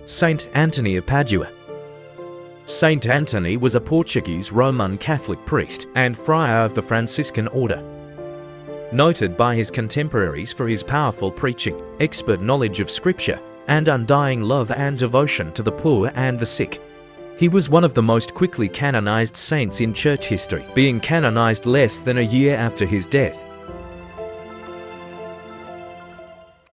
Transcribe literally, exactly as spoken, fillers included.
Saint Anthony of Padua. Saint Anthony was a Portuguese Roman Catholic priest and friar of the Franciscan order. Noted by his contemporaries for his powerful preaching, expert knowledge of scripture, and undying love and devotion to the poor and the sick. He was one of the most quickly canonized saints in church history, being canonized less than a year after his death.